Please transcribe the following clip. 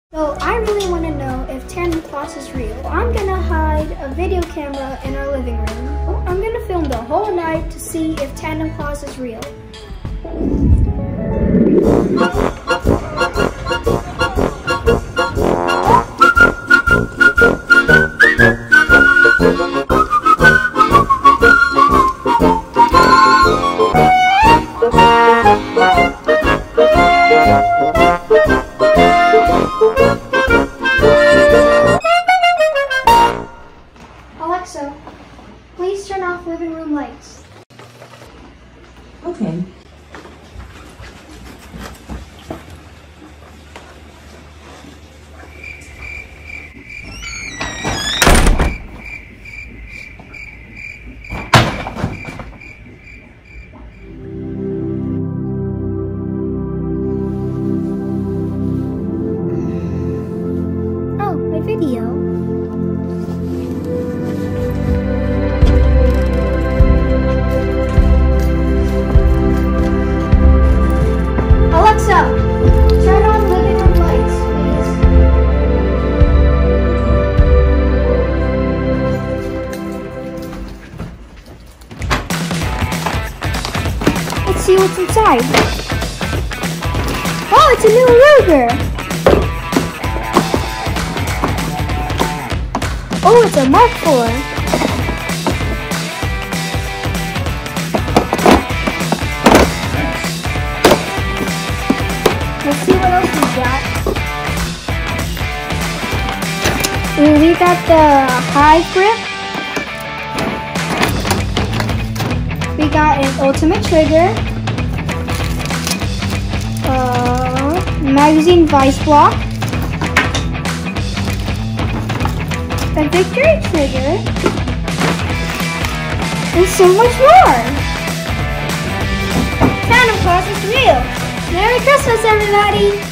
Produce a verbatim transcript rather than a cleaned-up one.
So I really want to know if Tandem Klaus is real. I'm going to hide a video camera in our living room. I'm going to film the whole night to see if Tandem Klaus is real. Alexa, please turn off living room lights. Okay. Oh, my video. Alexa, turn on living room lights, please. Let's see what's inside. Oh, it's a new Ruger. Oh, it's a Mark four. Let's see what else we got. Ooh, we got the high grip. We got an ultimate trigger. Uh, magazine vice block. A victory trigger. And so much more. Tandem Klaus is real. Merry Christmas, everybody!